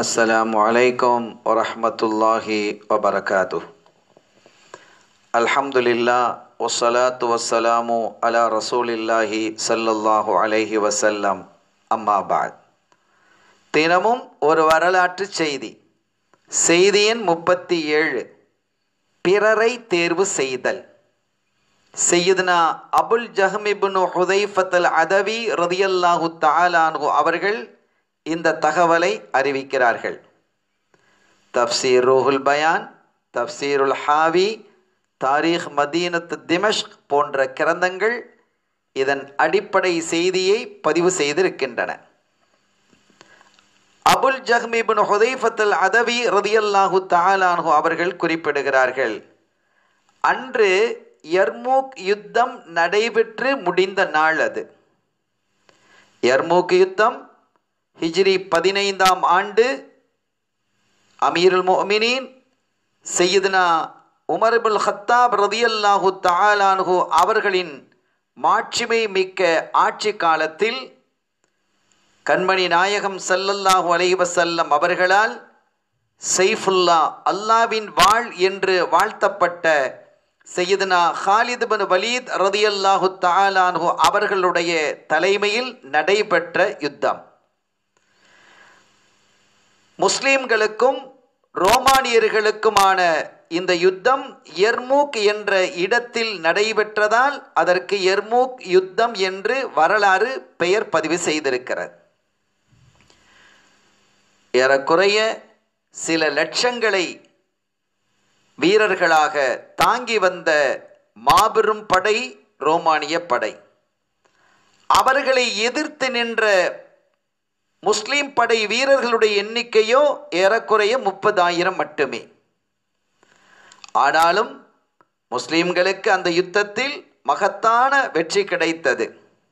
அஸ்ஸலாமு அலைக்கும் வரஹ்மத்துல்லாஹி வபரகாத்துஹ். அல்ஹம்துலில்லாஹ் வஸ்ஸலாத்து வஸ்ஸலாமு அலா ரசூலில்லாஹி ஸல்லல்லாஹு அலைஹி வஸல்லம். அம்மா பஅத். தினமும் ஒரு வரலாற்று செய்தி. செய்தி எண் 37. பிறரை தேர்வு செய்தல். சையதுனா அபுல் ஜஹம் இப்னு ஹுதைஃபத்துல் அதவி ரலியல்லாஹு தஆலா அன்ஹு அவர்கள் இந்த தகவலை அறிவிக்கிறார்கள். தஃப்சீர் ரூஹுல் பயான், தஃப்சீருல் ஹாவி, தாரீக் மதீனத்து திமஷ்க் போன்ற கிரந்தங்கள் இதன் அடிப்படை செய்தியை பதிவு செய்திருக்கின்றன. அபுல் ஜஹம் இப்னு ஹுதைஃபத்துல் அதவி ரலியல்லாஹு தஆலா அன்ஹு அவர்கள் குறிப்பிடுகிறார்கள், அன்று யர்மூக் யுத்தம் நடைபெற்று முடிந்த நாள் அது. யர்மூக் யுத்தம் ஹிஜ்ரி 15ஆம் ஆண்டு. அமீருல் முஃமினீன் சையதுனா உமர் இப்னுல் கத்தாப் ரலியல்லாஹு தஆலா அன்ஹு அவர்களின் மாட்சிமை மிக்க ஆட்சி காலத்தில் கண்மணி நாயகம் ஸல்லல்லாஹு அலைஹி வஸல்லம் அவர்களால் சைஃபுல்லா, அல்லாவின் வாள் என்று வாழ்த்தப்பட்ட சையதுனா ஹாலித் இப்னு வலீத் ரலியல்லாஹு தஆலா அன்ஹு அவர்களுடைய தலைமையில் நடைபெற்ற யுத்தம். முஸ்லிம்களுக்கும் ரோமானியர்களுக்குமான இந்த யுத்தம் யர்மூக் என்ற இடத்தில் நடைபெற்றதால் அதற்கு யர்மூக் யுத்தம் என்று வரலாறு பெயர் பதிவு செய்திருக்கிறது. ஏறக்குறைய சில லட்சங்களை வீரர்களாக தாங்கி வந்த மாபெரும் படை ரோமானிய படை. அவர்களை எதிர்த்து நின்ற முஸ்லிம் படை வீரர்களுடைய எண்ணிக்கையோ ஏறக்குறைய 30,000 மட்டுமே. ஆனாலும் முஸ்லிம்களுக்கு அந்த யுத்தத்தில் மகத்தான வெற்றி கிடைத்தது.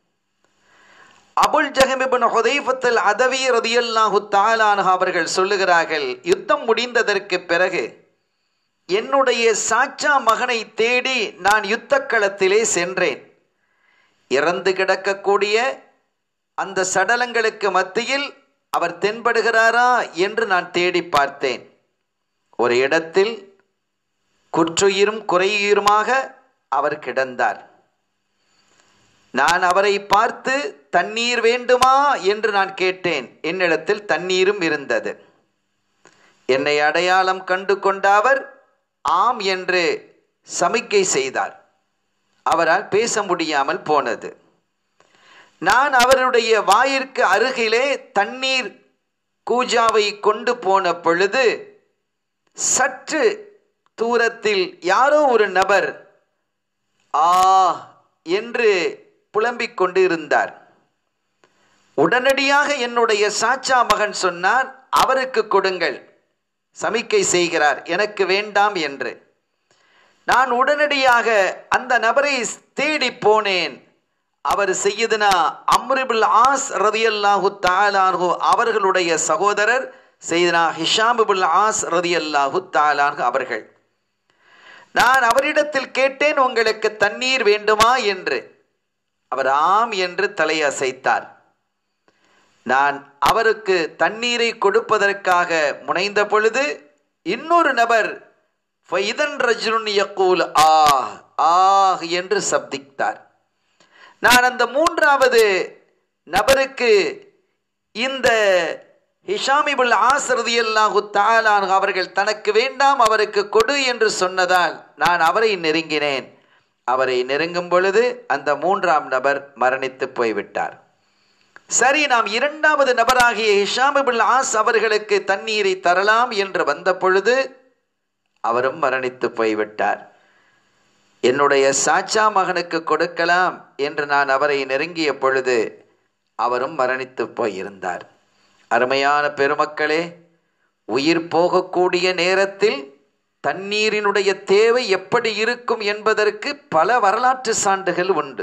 அபுல் ஜஹம் இப்னு ஹுதைஃபத்துல் அதவி ரலியல்லாஹு தஆலா அன்ஹு அவர்கள் சொல்லுகிறார்கள், யுத்தம் முடிந்ததற்கு பிறகு என்னுடைய சாச்சா மகனை தேடி நான் யுத்த களத்திலே சென்றேன். இறந்து கிடக்கக்கூடிய அந்த சடலங்களுக்கு மத்தியில் அவர் தென்படுகிறாரா என்று நான் தேடி பார்த்தேன். ஒரு இடத்தில் குற்றுயிரும் குறையுயிருமாக அவர் கிடந்தார். நான் அவரை பார்த்து தண்ணீர் வேண்டுமா என்று நான் கேட்டேன். என்னிடத்தில் தண்ணீரும் இருந்தது. என்னை அடையாளம் கண்டு கொண்ட அவர் ஆம் என்று சமிக்கை செய்தார். அவரால் பேச முடியாமல் போனது. நான் அவருடைய வாயிற்கு அருகிலே தண்ணீர் கூஜாவை கொண்டு போன பொழுது சற்று தூரத்தில் யாரோ ஒரு நபர் ஆ என்று புலம்பிக் கொண்டு இருந்தார். உடனடியாக என்னுடைய சாச்சா மகன் சொன்னார், அவருக்கு கொடுங்கள், சமிக்கை செய்கிறார், எனக்கு வேண்டாம் என்று. நான் உடனடியாக அந்த நபரை தேடி போனேன். அவர் சையதுனா அம்ர் இப்னுல் ஆஸ் ரலியல்லாஹு தஆலா அன்ஹு அவர்களுடைய சகோதரர் சையதுனா ஹிஷாம் இப்னுல் ஆஸ் ரலியல்லாஹு தஆலா அன்ஹு அவர்கள். நான் அவரிடத்தில் கேட்டேன், உங்களுக்கு தண்ணீர் வேண்டுமா என்று. அவர் ஆம் என்று தலையசைத்தார். நான் அவருக்கு தண்ணீரை கொடுப்பதற்காக முனைந்த பொழுது இன்னொரு நபர் ஃபைதன் ரஜுலுன் யகூல் ஆஹ் ஆஹ் என்று சப்தித்தார். நான் அந்த மூன்றாவது நபருக்கு இந்த ஹிஷாம் இப்னுல் ஆஸ் ரலியல்லாஹு தஆலா அன்ஹு அவர்கள் தனக்கு வேண்டாம் அவருக்கு கொடு என்று சொன்னதால் நான் அவரை நெருங்கினேன். அவரை நெருங்கும் பொழுது அந்த மூன்றாம் நபர் மரணித்து போய்விட்டார். சரி, நாம் இரண்டாவது நபராகிய ஹிஷாம் இப்னுல் ஆஸ் அவர்களுக்கு தண்ணீரை தரலாம் என்று வந்த பொழுது அவரும் மரணித்து போய்விட்டார். என்னுடைய சாச்சா மகனுக்கு கொடுக்கலாம் என்று நான் அவரை நெருங்கிய பொழுது அவரும் மரணித்து போயிருந்தார். அருமையான பெருமக்களே, உயிர் போகக்கூடிய நேரத்தில் தண்ணீரினுடைய தேவை எப்படி இருக்கும் என்பதற்கு பல வரலாற்று சான்றுகள் உண்டு.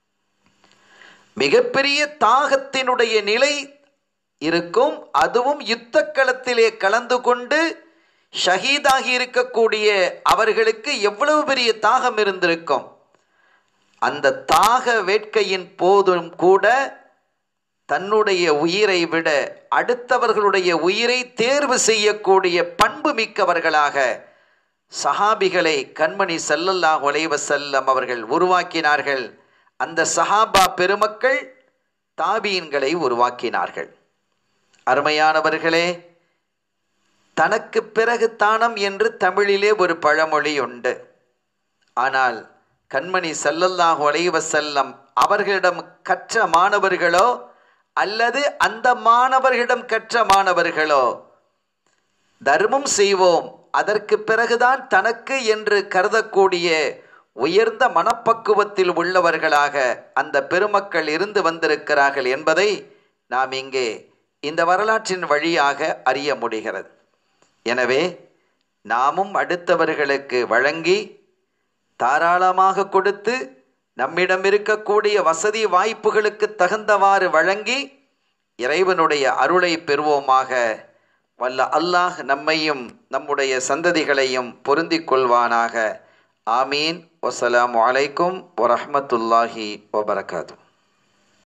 மிகப்பெரிய தாகத்தினுடைய நிலை இருக்கும். அதுவும் யுத்த களத்திலே கலந்து கொண்டு ஷஹீதாகி இருக்கக்கூடிய அவர்களுக்கு எவ்வளவு பெரிய தாகம் இருந்திருக்கும். அந்த தாக வேட்கையின் போதும் கூட தன்னுடைய உயிரை விட அடுத்தவர்களுடைய உயிரை தேர்வு செய்யக்கூடிய பண்பு மிக்கவர்களாக சஹாபிகளை கண்மணி ஸல்லல்லாஹு அலைஹி வஸல்லம் அவர்கள் உருவாக்கினார்கள். அந்த சஹாபா பெருமக்கள் தாபீன்களை உருவாக்கினார்கள். அருமையானவர்களே, தனக்கு பிறகு தானம் என்று தமிழிலே ஒரு பழமொழி உண்டு. ஆனால் கண்மணி ஸல்லல்லாஹு அலைஹி வஸல்லம் அவர்களிடம் கற்ற மாணவர்களோ அல்லது அந்த மாணவர்களிடம் கற்ற மாணவர்களோ தர்மம் செய்வோம், அதற்கு பிறகுதான் தனக்கு என்று கருதக்கூடிய உயர்ந்த மனப்பக்குவத்தில் உள்ளவர்களாக அந்த பெருமக்கள் இருந்து வந்திருக்கிறார்கள் என்பதை நாம் இங்கே இந்த வரலாற்றின் வழியாக அறிய முடிகிறது. எனவே நாமும் அடுத்தவர்களுக்கு வழங்கி தாராளமாக கொடுத்து நம்மிடம் இருக்கக்கூடிய வசதி வாய்ப்புகளுக்கு தகுந்தவாறு வழங்கி இறைவனுடைய அருளை பெறுவோமாக. வல்ல அல்லாஹ் நம்மையும் நம்முடைய சந்ததிகளையும் பொருந்திக் கொள்வானாக. ஆமீன். வஸ்ஸலாமு அலைக்கும் வரஹ்மத்துல்லாஹி வபரகாத்துஹு.